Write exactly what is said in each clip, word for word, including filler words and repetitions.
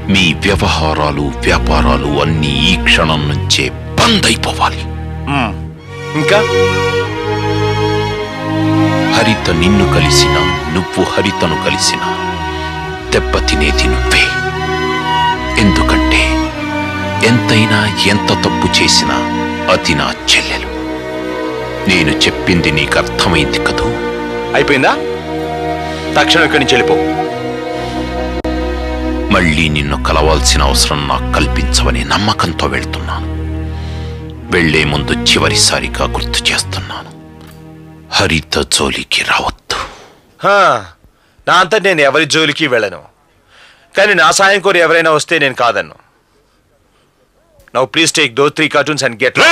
మీ వ్యవహారాలు వ్యాపారాలు అన్నీ ఈ క్షణం నుంచే బంద్ అయిపోవాలి. ఇంకా హరిత నిన్ను కలిసినా నువ్వు హరితను కలిసినా దెబ్బతినేది నువ్వే. ఎందుకంటే ఎంతైనా ఎంత తప్పు చేసినా అది నా చెల్లెలు. నేను చెప్పింది నీకు అర్థమైంది కదూ? అయిపోయిందా? తక్షణం ఇక్కడి నుంచి వెళ్ళిపో. మళ్ళీ నిన్ను కలవాల్సిన అవసరం నాకు కల్పించవని నమ్మకంతో వెళ్తున్నాను. వెళ్లే ముందు చివరిసారిగా గుర్తు చేస్తున్నాను, హరిత జోలికి రావద్దు. నా అంతా నేను ఎవరి జోలికి వెళ్ళను, కానీ నా సాయం కోరి ఎవరైనా వస్తే నేను కాదన్ను. Now please take though three cartoons and get.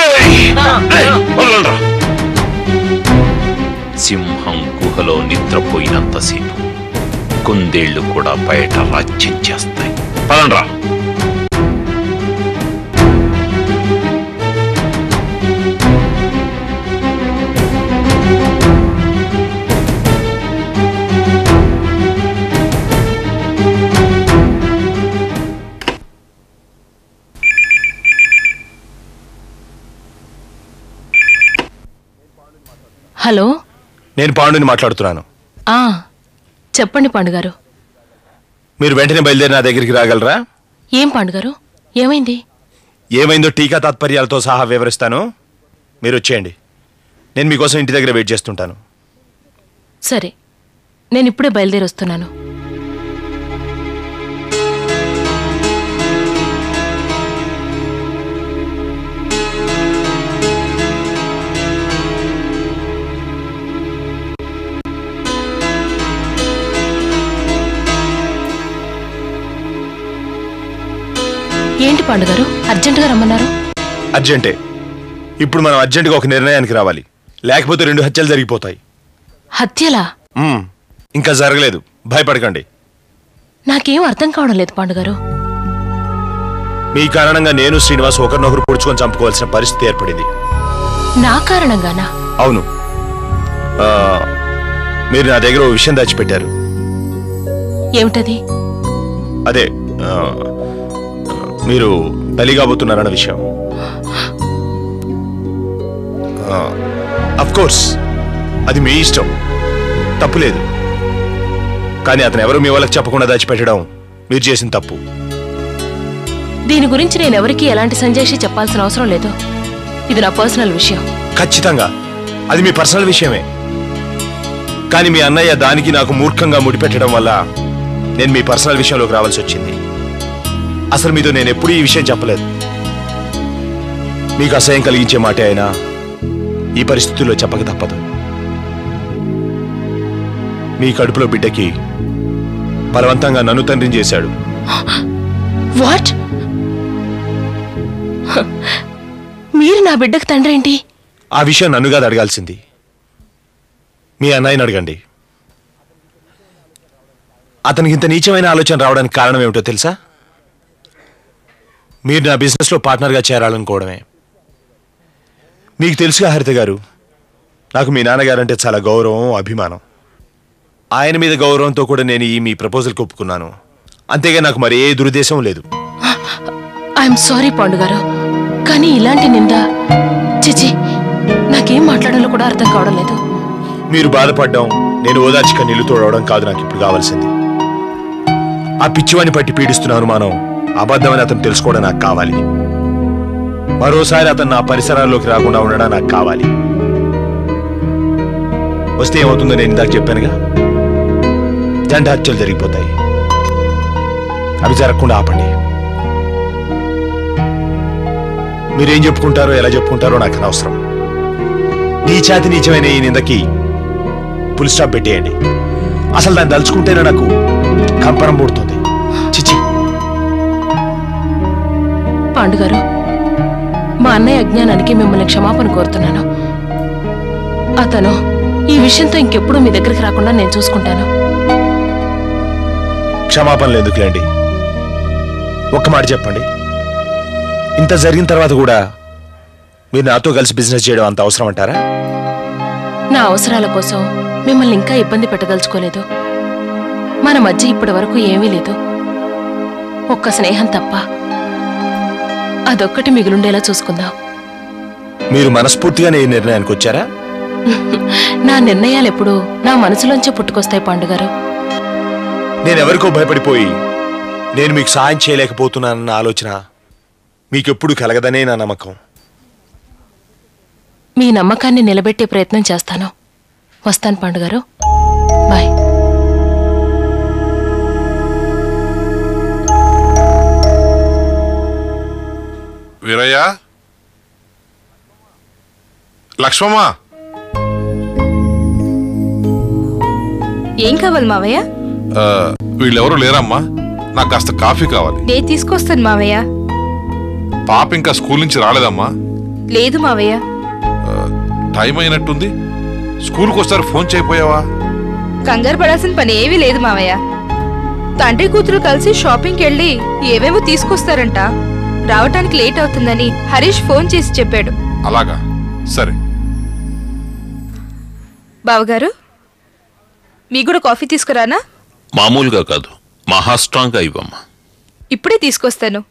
సింహం గుహలో నిద్రపోయినంతసేపు కుందేళ్లు కూడా బయట రాజ్యం చేస్తాయి. పదండ్రా. హలో, నేను పాండుని మాట్లాడుతున్నాను. చెప్పండి పాండుగారు. మీరు వెంటనే బయలుదేరి నా దగ్గరికి రాగలరా? ఏం పాండుగారు, ఏమైంది? ఏమైందో టీకా తాత్పర్యాలతో సహా వివరిస్తాను. మీరు వచ్చేయండి. నేను మీకోసం ఇంటి దగ్గర వెయిట్ చేస్తుంటాను. సరే, నేను ఇప్పుడే బయలుదేరి వస్తున్నాను. ఏంటి పాండుగారు, అర్జెంటుగా రమ్మన్నారు? అర్జెంటే. ఇప్పుడు మనం అర్జెంటుగా ఒక నిర్ణయానికి రావాలి, లేకపోతే రెండు హత్యలు జరిగిపోతాయి. హత్యలా? ఇంకా జరగలేదు, భయపడకండి. నాకేం అర్థం కావడం లేదు పాండుగారు. మీ కారణంగా నేను శ్రీనివాస్ ఒకరినొకరు పొడుచుకొని చంపుకోవాల్సిన పరిస్థితి ఏర్పడింది. నా కారణంగానా? అవును. మీరు నా దగ్గర ఓ విషయం దాచిపెట్టారు. ఏమిటది? అదే, మీరు తల్లి కాబోతున్నారన్న విషయం. అఫ్ కోర్స్ అది మీ ఇష్టం, తప్పులేదు. కానీ అతను ఎవరు మీ వాళ్ళకి చెప్పకుండా దాచిపెట్టడం మీరు చేసిన తప్పు. దీని గురించి నేను ఎవరికి ఎలాంటి సంజాయిషి చెప్పాల్సిన అవసరం లేదు. ఇది నా పర్సనల్ విషయం. ఖచ్చితంగా అది మీ పర్సనల్ విషయమే. కానీ మీ అన్నయ్య దానికి నాకు మూర్ఖంగా ముడిపెట్టడం వల్ల నేను మీ పర్సనల్ విషయంలోకి రావాల్సి వచ్చింది. అసలు మీతో నేను ఎప్పుడూ ఈ విషయం చెప్పలేదు. మీకు అసహ్యం కలిగించే మాటే అయినా ఈ పరిస్థితుల్లో చెప్పక తప్పదు. మీ కడుపులో బిడ్డకి బలవంతంగా నన్ను తండ్రిని చేశాడు. వాట్? మీరు నా బిడ్డకు తండ్రి ఏంటి? ఆ విషయం నన్ను కాదు అడగాల్సింది, మీ అన్నయ్యని అడగండి. అతనికి ఇంత నీచమైన ఆలోచన రావడానికి కారణం ఏమిటో తెలుసా? మీరు నా బిజినెస్లో పార్ట్నర్గా చేరాలనుకోవడమే. మీకు తెలుసుగా హరిత గారు, నాకు మీ నాన్నగారంటే చాలా గౌరవం, అభిమానం. ఆయన మీద గౌరవంతో కూడా నేను ఈ మీ ప్రపోజల్కి ఒప్పుకున్నాను. అంతేగా నాకు మరి ఏ దురుద్దేశం లేదు. ఐఎమ్ సారీ పాండుగారు, కానీ ఇలాంటి నింద చిచి నాకేం మాట్లాడాలో కూడా అర్థం కావడం లేదు. మీరు బాధపడ్డం, నేను ఓదార్చి కన్నీళ్లు తోడవడం కాదు నాకు ఇప్పుడు కావాల్సింది. ఆ పిచ్చివాణ్ణి పట్టి పీడిస్తున్న అనుమానం అబద్ధమని అతను తెలుసుకోవడం నాకు కావాలి. మరోసారి అతను నా పరిసరాల్లోకి రాకుండా ఉండడం నాకు కావాలి. వస్తే ఏమవుతుందో నేను ఇందాక చెప్పానుగా, జంట హత్యలు జరిగిపోతాయి. అవి జరగకుండా ఆపండి. మీరేం చెప్పుకుంటారో ఎలా చెప్పుకుంటారో నాకు అనవసరం. నీచాతి నీచమైన ఈ నిందకి ఫుల్ స్టాప్ పెట్టేయండి. అసలు దాన్ని దలుచుకుంటేనే నాకు కంపరం పుడుతుంది. చిచి. పాండుగారు, మా అన్నయ్య అజ్ఞానానికి మిమ్మల్ని క్షమాపణ కోరుతున్నాను. అతను ఈ విషయంతో ఇంకెప్పుడు మీ దగ్గరికి రాకుండా నేను చూసుకుంటాను. క్షమాపణలు ఎందుకులేండి, ఒక్క మాట చెప్పండి. ఇంత జరిగిన తర్వాత కూడా మీరు నాతో కలిసి బిజినెస్ చేయడం అంత అవసరం అంటారా? నా అవసరాల కోసం మిమ్మల్ని ఇంకా ఇబ్బంది పెట్టదలుచుకోలేదు. మన మధ్య ఇప్పటి వరకు ఏమీ లేదు. ఒక్క స్నేహం తప్ప. అదొక్కటి మిగులుండేలా చూసుకుందాం. మీరు మనస్ఫూర్తిగా ఈ నిర్ణయానికి వచ్చారా? నా నిర్ణయాలు ఎప్పుడు నా మనసులోంచే పుట్టుకొస్తాయి పాండుగారు. నేనెవరికో భయపడిపోయి నేను మీకు సాయం చేయలేకపోతున్నానన్న ఆలోచన మీకెప్పుడు కలగదనే నా నమ్మకం. మీ నమ్మకాన్ని నిలబెట్టే ప్రయత్నం చేస్తాను. వస్తాను పాండుగారు. బాయ్. వీరయ్య, లక్ష్మమ్మ, ఏం కావాలి మావయ్య? వీళ్ళెవరూ లేరమ్మా. నాకు కాస్త కాఫీ కావాలి. నేను తీసుకొస్తాను మావయ్య. పాప ఇంకా స్కూల్ నుంచి రాలేదమ్మా? లేదు మావయ్య. టైం అయినట్టుంది. స్కూల్కి వస్తారు ఫోన్ చేయపోయావా? కంగారు పడాల్సిన పని ఏమీ లేదు మావయ్య. తండ్రి కూతురు కలిసి షాపింగ్కి వెళ్ళి ఏవేమో తీసుకొస్తారంట. రావటానికి లేట్ అవుతుందని హరీష్ ఫోన్ చేసి చెప్పాడు. అలాగా, సరే. బావగారు, మీకు కూడా కాఫీ తీసుకురానా? మామూలుగా కాదు, మహా స్ట్రాంగ్ గా ఇవ్వమ్మా. ఇప్పుడే తీసుకొస్తాను.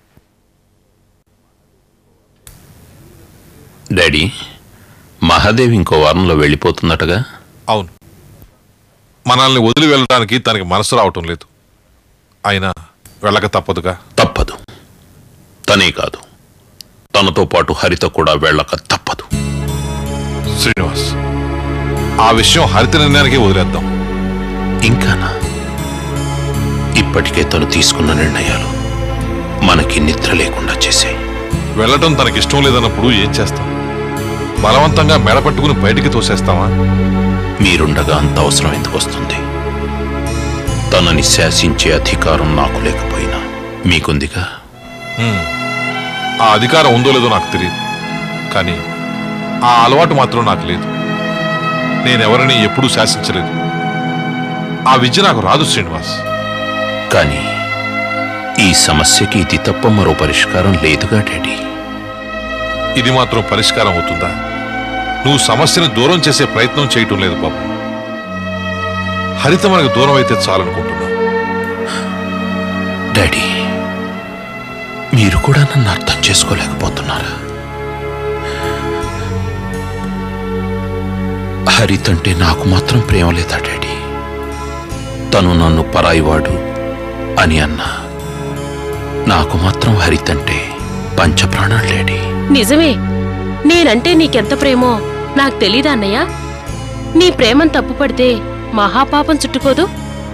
డాడీ, మహాదేవి ఇంకో వారంలో వెళ్ళిపోతున్నట్టుగా? అవును, మనల్ని వదిలి వెళ్ళడానికి తనకి మనసు రావటం లేదు. అయినా వెళ్ళక తప్పదుగా. తప్పదు. తనే కాదు, తనతో పాటు హరిత కూడా వెళ్ళక తప్పదు. శ్రీనివాస్, ఆ విషయం హరిత నిర్ణయానికి వదిలేద్దాం. ఇంకానా? ఇప్పటికే తను తీసుకున్న నిర్ణయాలు మనకి నిద్ర లేకుండా చేశాయి. వెళ్ళటం తనకిష్టం లేదన్నప్పుడు ఏం చేస్తాం? బలవంతంగా మెడపట్టుకుని బయటికి తోసేస్తామా? మీరుండగా అంత అవసరం ఎందుకు వస్తుంది? తనని శాసించే అధికారం నాకు లేకపోయినా మీకుందిగా. ఆ అధికారం ఉందో లేదో నాకు తెలియదు, కానీ ఆ అలవాటు మాత్రం నాకు లేదు. నేనెవరిని ఎప్పుడూ శాసించలేదు. ఆ విద్య నాకు రాదు శ్రీనివాస్. కానీ ఈ సమస్యకి ఇది తప్ప మరో పరిష్కారం లేదుగా డాడీ. ఇది మాత్రం పరిష్కారం అవుతుందా? నువ్వు సమస్యను దూరం చేసే ప్రయత్నం చేయటం లేదు బాబు. హరిత మనకు దూరం అయితే చాలనుకుంటున్నావు. డాడీ, మీరు కూడా నన్ను అర్థం చేసుకోలేకపోతున్నారా? హరితంటే నాకు మాత్రం ప్రేమ లేదా డాడీ? తను నన్ను పరాయివాడు అని అన్నా నాకు మాత్రం హరితంటే పంచప్రాణాలు డాడీ. నిజమే, నేనంటే నీకెంత ప్రేమో నాకు తెలీదా అన్నయ్య? నీ ప్రేమను తప్పుపడితే మహాపాపం చుట్టుకోదు.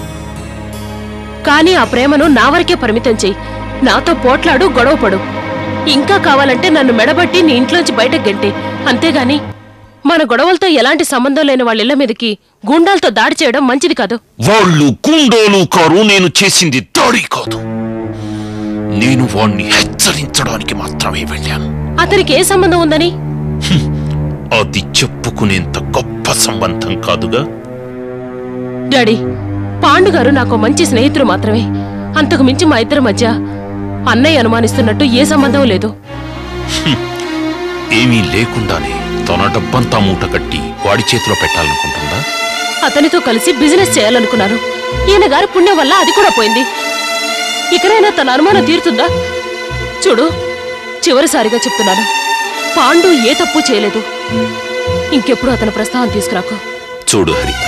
కానీ ఆ ప్రేమను నా వరకే పరిమితం చెయ్యి. నాతో పోట్లాడు, గొడవపడు. ఇంకా కావాలంటే నన్ను మెడబట్టి నీ ఇంట్లోంచి బయటకు గంటే. అంతేగాని మన గొడవలతో ఎలాంటి సంబంధం లేని వాళ్ళ ఇళ్ల మీదకి గుండాలతో దాడి చేయడం మంచిది కాదు. వాళ్ళు గుండోలు కారు, నేను చేసింది దాడి కాదు. నేను వాణ్ణి హెచ్చరించడానికి మాత్రమే వెళ్ళాను. అతనికి ఏ సంబంధం ఉందని? అది చెప్పుకునేంత గొప్ప సంబంధం కాదుగా. డాడీ, పాండుగారు నాకు మంచి స్నేహితుడు మాత్రమే. అంతకు మించి మా ఇద్దరి మధ్య అన్నయ్య అనుమానిస్తున్నట్టు ఏ సంబంధం లేదు. ఏమీ లేకుండానే తన డబ్బంతా మూట కట్టి వాడి చేతిలో పెట్టాలనుకుంటుందా? అతనితో కలిసి బిజినెస్ చేయాలనుకున్నాను. ఈయన గారి పుణ్యం వల్ల అది కూడా పోయింది. ఇకనైనా తన అనుమానం తీరుతుందా? చూడు, చివరిసారిగా చెప్తున్నాను, పాండు ఏ తప్పు చేయలేదు. ఇంకెప్పుడు అతని ప్రస్తావన తీసుకురాకు. చూడు హరిత,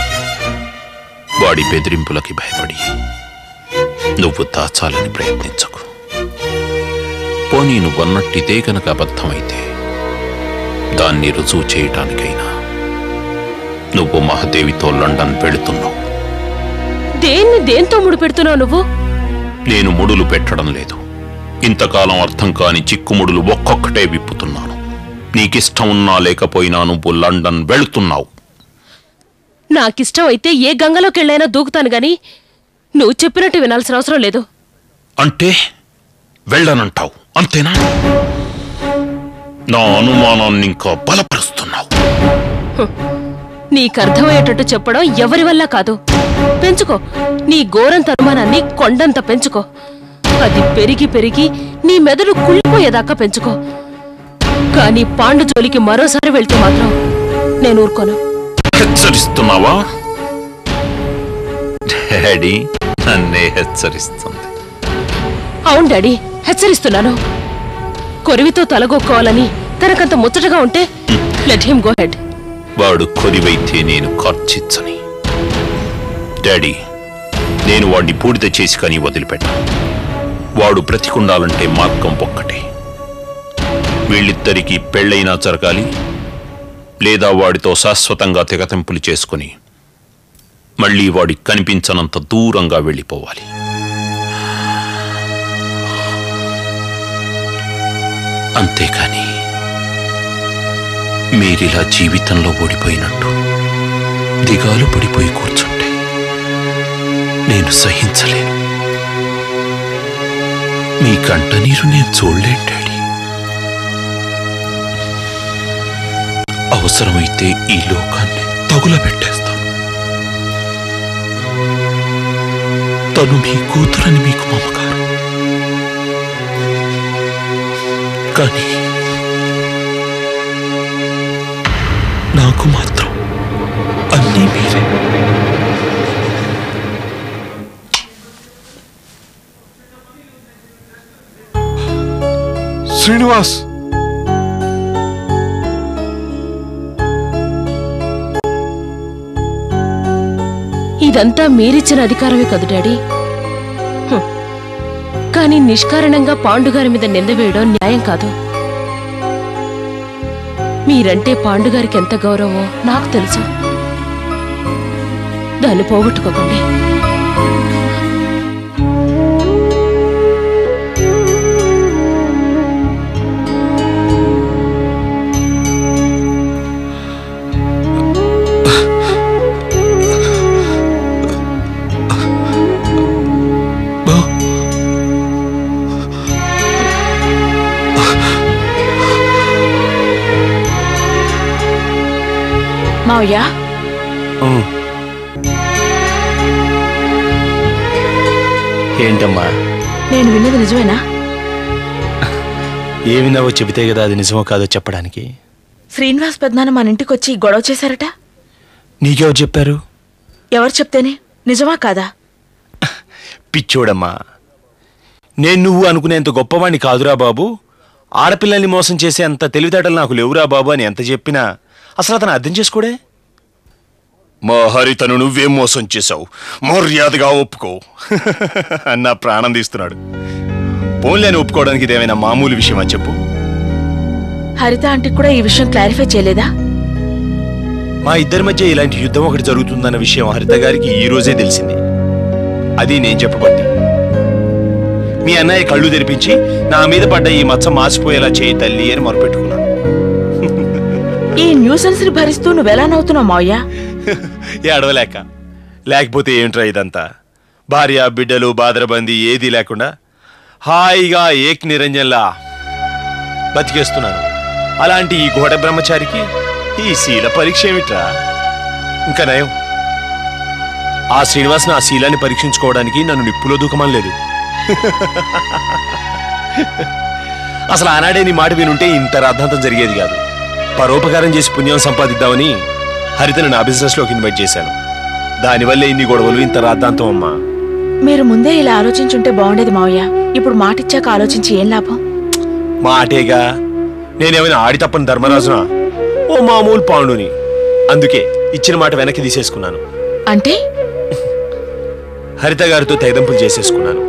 వాడి బెదిరింపులకి భయపడి నువ్వు దాచాలని ప్రయత్నించకు. పోనీ నువ్వన్నట్టిదే గనక అబద్ధమైతే దాన్ని రుజువు చేయటానికైనా నువ్వు మహాదేవితో లండన్ వెళుతున్నావు. దేన్ని దేంతో ముడిపెడుతున్నావు నువ్వు? నేను ముడులు పెట్టడం లేదు. ఇంతకాలం అర్థం కాని చిక్కుముడులు ఒక్కొక్కటే విప్పుతున్నాను. నీకిష్టం ఉన్నా లేకపోయినా నువ్వు లండన్ వెళుతున్నావు. నాకిష్టం అయితే ఏ గంగలోకెళ్ళైనా దూకుతాను గాని నువ్వు చెప్పినట్టు వినాల్సిన అవసరం లేదు. అంటే వెళ్ళనంటావు అంతేనా? నా అనుమానాన్ని ఇంకా బలపరుస్తున్నావు. నీకర్థమయ్యేటట్టు చెప్పడం ఎవరి వల్ల కాదు. పెంచుకో, నీ గోరంత అనుమానాన్ని కొండంత పెంచుకో. అది పెరిగి పెరిగి నీ మెదడు కుళ్ళిపోయేదాకా పెంచుకో. కానీ పాండు జోలికి మరోసారి వెళ్తే మాత్రం నేను ఊరుకోను. హెచ్చరిస్తున్నావా? డాడీ నన్నే హెచ్చరిస్తుంది. అవును డాడీ, హెచ్చరిస్తున్నాను. కొరివితో తలగొక్కోవాలని తనకంత ముచ్చటగా ఉంటే లెట్ హిమ్ గో హెడ్. వాడు కొరివైతే నేను ఖర్చిచ్చని. డాడీ, నేను వాడిని పూడిత చేసి కానీ వదిలిపెట్టా. వాడు బ్రతికుండాలంటే మార్గం ఒక్కటే. వీళ్ళిద్దరికీ పెళ్ళైనా జరగాలి, లేదా వాడితో శాశ్వతంగా తెగతెంపులు చేసుకుని మళ్ళీ వాడికి కనిపించనంత దూరంగా వెళ్ళిపోవాలి. అంతేకాని మీరిలా జీవితంలో ఓడిపోయినట్టు దిగాలు పడిపోయి కూర్చుంటే నేను సహించలేను. మీ కంట నీరు నేను చూడలేను డాడీ. అవసరమైతే ఈ లోకాన్ని తగులబెట్టేస్తాను. తను మీ కూతురని మీకు మమకారం, కానీ నాకు మాత్రం అన్నీ మీరే. శ్రీనివాస్, ఇదంతా మీరిచ్చిన అధికారమే కదు డాడీ. హ్మ్. కానీ నిష్కారణంగా పాండుగారి మీద నింద వేయడం న్యాయం కాదు. మీరంటే పాండుగారికి ఎంత గౌరవమో నాకు తెలుసు. దాన్ని పోగొట్టుకోకండి. మావయ్య, ఏంటమ్మా? నేను విన్నది నిజమేనా? ఏమిన్నావో చెబితే కదా అది నిజమో కాదో చెప్పడానికి. శ్రీనివాస్ పెద్దనాన్న మన ఇంటికి వచ్చి గొడవ చేశారట. నీకెవరు చెప్పారు? ఎవరు చెప్తేనే? నిజమా కాదా? పిచ్చోడమ్మా, నేను నువ్వు అనుకునేంత గొప్పవాణ్ణి కాదురా బాబు. ఆడపిల్లల్ని మోసం చేసే అంత తెలివితేటలు నాకు లేవురా బాబు అని ఎంత చెప్పినా అసలు అతను అర్థం చేసుకోడే. మా హరితను నువ్వేం మోసం చేశావు, మర్యాదగా ఒప్పుకో అన్న ప్రాణం తీస్తున్నాడు. పోన్లేని ఒప్పుకోవడానికి ఇదేమైనా మామూలు విషయమా చెప్పు? హరిత ఆంటీకి కూడా ఈ విషయం క్లారిఫై చేయలేదా? మా ఇద్దరి మధ్య ఇలాంటి యుద్ధం ఒకటి జరుగుతుందన్న విషయం హరిత గారికి ఈ రోజే తెలిసింది. అది నేను చెప్పబట్టి. మీ అన్నయ్య కళ్ళు తెరిపించి నా మీద పడ్డ ఈ మచ్చ మార్చిపోయేలా చేయి తల్లి అని మొరపెట్టుకున్నాను. ఈ న్యూసెన్స్ ని భరిస్తూ నువ్వెలా నవ్వుతున్నావు మావయ్య? అడవలేక. లేకపోతే ఏంట్రా ఇదంతా? భార్య బిడ్డలు బాదరబందీ ఏదీ లేకుండా హాయిగా ఏక్ నిరంజన్లా బతికేస్తున్నాను. అలాంటి ఈ ఘోడ బ్రహ్మచారికి ఈ శీల పరీక్ష ఏమిట్రా? ఇంకా నయం, ఆ శ్రీనివాస్ ఆ శీలాన్ని పరీక్షించుకోవడానికి నన్ను నిప్పులో దూకమని లేదు. అసలు ఆనాడే నీ మాట వినుంటే ఇంత రాద్ధాంతం జరిగేది కాదు. పరోపకారం చేసి పుణ్యం సంపాదిద్దామని హరితను నా బిజినెస్ లోకి ఇన్వైట్ చేశాను. దానివల్లే ఇన్ని గొడవలు, ఇంత రాద్ధాంతం అమ్మా. మీరు ముందే ఇలా ఆలోచించుంటే బాగుండేది మావయ్య. ఇప్పుడు మాటిచ్చాక ఆలోచించి ఏం లాభం? మాటేగా. నేనేమైనా ఆడి తప్పని ధర్మరాజునా? ఓ మామూలు పాండుని. అందుకే ఇచ్చిన మాట వెనక్కి తీసేసుకున్నాను. అంటే హరిత గారితో తెగదంపులు చేసేసుకున్నాను.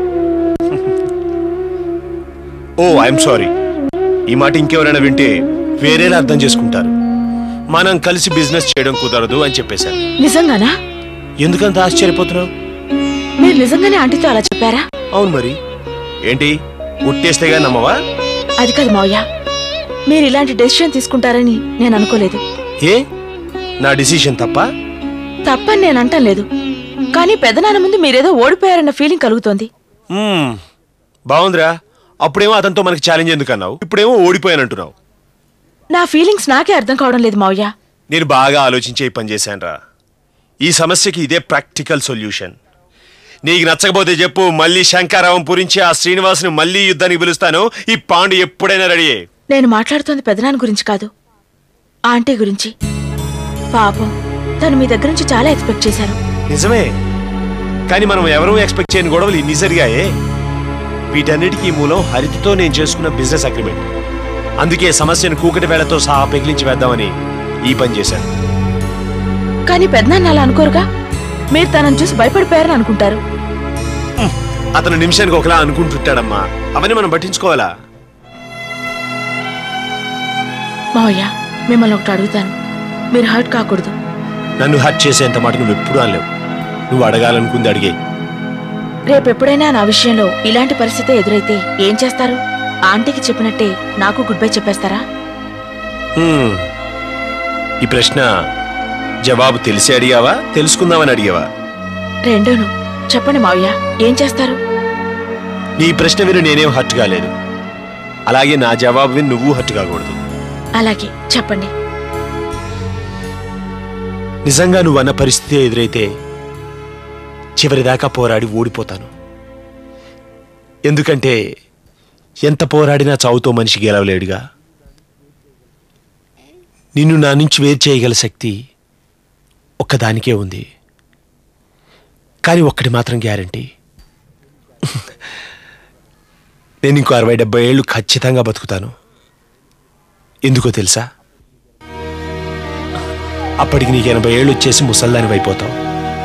Oh I'm sorry. ఈ మాట ఇంకెవరైనా వింటే వేరేలా అర్థం చేసుకుంటారు. మనం కలిసి బిజినెస్ చేయడం కుదరదు అని చెప్పేశాను. నిజంగానా? ఎందుకంత ఆశ్చర్యపోతున్నావు? మీరు నిజంగానే ఆంటీతో అలా చెప్పారా? అవును మరి. ఏంటి ఉట్టేస్తేగా నమ్మవా? అది కాదు మావయ్య, మీరు ఇలాంటి డెసిషన్ తీసుకుంటారని నేను అనుకోలేదు. ఏ నా డిసిషన్ తప్ప? తప్పని నేను అంటం లేదు, కానీ పెద్దనాన్న ముందు మీరేదో ఓడిపోయారన్న ఫీలింగ్ కలుగుతోంది. బాగుందిరా. అప్పుడేమో అతనితో మనకి ఛాలెంజ్ ఎందుకు అన్నావు, ఇప్పుడేమో ఓడిపోయానంటున్నావు. నా ఫీలింగ్స్ నాకే అర్థం కావడం లేదు మావయ్య. నేను బాగా ఆలోచించే పని చేశానురా. ఈ సమస్యకి ఇదే ప్రాక్టికల్ సొల్యూషన్. నీకు నచ్చకపోతే చెప్పు, మళ్ళీ శంకారావం పూరించి ఆ శ్రీనివాస్ని మళ్ళీ యుద్ధానికి పిలుస్తాను. ఈ పాండు ఎప్పుడైనా రెడీ. నేను మాట్లాడుతోంది పెదనాన్న గురించి కాదు, ఆంటీ గురించి. పాపం, తను మీ దగ్గర నుంచి చాలా ఎక్స్పెక్ట్ చేశారు. నిజమే, కానీ మనం ఎవరూ ఎక్స్పెక్ట్ చేయని గొడవలు ఇన్ని జరిగాయే. వీటన్నిటికీ మూలం హరితతో నేను చేసుకున్న బిజినెస్ అగ్రిమెంట్. అందుకే సమస్యను కూకటి వేళతో సహా పెగిలించి వేద్దామని ఈ పని చేశాను. కానీ పెద్దనాన్న అలా అనుకోరుగా. మీరు తనని చూసి భయపడిపోయారని అనుకుంటారు. అతను నిమిషానికి ఒకలా అనుకుంటుంటాడమ్మా. అవన్నీ మనం పట్టించుకోవాలా? మావయ్య, మిమ్మల్ని ఒకటి అడుగుతాను. మీరు హర్ట్ కాకూడదు. నన్ను హర్ట్ చేసేంత మాట నువ్వు ఎప్పుడు అనలేవు. నువ్వు అడగాలనుకుంది అడిగే. రేపెప్పుడైనా నా విషయంలో ఇలాంటి పరిస్థితి ఎదురైతే ఏం చేస్తారు? ఆంటీకి చెప్పినట్టే నాకు గుడ్ బై చెప్పేస్తారా? హ్మ్. ఈ ప్రశ్న జవాబు తెలిసి అడిగావా, తెలుసుకుందామని అడిగావా? రెండోను. చెప్పండి మావయ్య, ఏం చేస్తారు? నీ ప్రశ్న విని నేనేం హర్ట్ కాలేదు. అలాగే నా జవాబు విని నువ్వు హర్ట్ కాకూడదు. అలాగే చెప్పండి. నిజంగా నువ్వు అన్న పరిస్థితి ఎదురైతే చివరిదాకా పోరాడి ఓడిపోతాను. ఎందుకంటే ఎంత పోరాడినా చావుతో మనిషి గెలవలేడుగా. నిన్ను నా నుంచి వేరు చేయగల శక్తి ఒక్కదానికే ఉంది. కానీ ఒక్కటి మాత్రం గ్యారంటీ, నేను ఇంకో అరవై డెబ్బై ఏళ్ళు ఖచ్చితంగా బతుకుతాను. ఎందుకో తెలుసా? అప్పటికి నీకు ఎనభై ఏళ్ళు వచ్చేసి ముసల్దాని అయిపోతావు.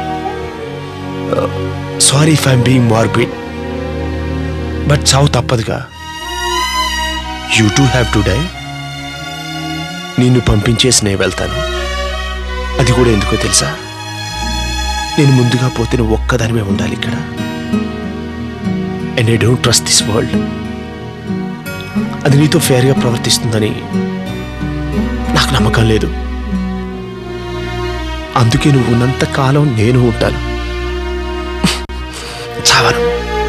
Sorry if I'm being morbid, but చావు తప్పదుగా. You too have to die. నిన్ను పంపించేసి నేను వెళ్తాను. అది కూడా ఎందుకో తెలుసా? నేను ముందుగా పోతే నువ్వు ఒక్కదానివే ఉండాలి ఇక్కడ. And I don't trust this world. అది నీతో ఫేర్గా ప్రవర్తిస్తుందని నాకు నమ్మకం లేదు. అందుకే నువ్వు ఉన్నంత కాలం నేను ఉంటాను, చావను.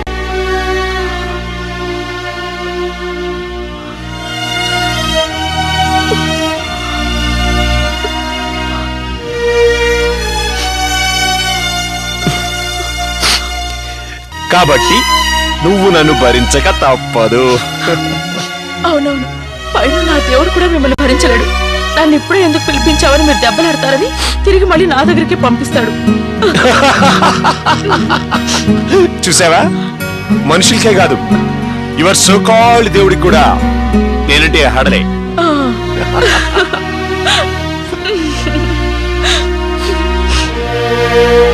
కాబట్టి నువ్వు నన్ను భరించక తప్పదు. అవునవును, పైన నా దేవుడు కూడా మిమ్మల్ని భరించలేడు. నన్ను ఇప్పుడే ఎందుకు పిలిపించావని మీరు దెబ్బలాడతారని తిరిగి మళ్ళీ నా దగ్గరికి పంపిస్తాడు. చూసావా? మనుషులకే కాదు, యువర్ సో కాల్డ్ దేవుడికి కూడా నేనంటే హడలే. ఆ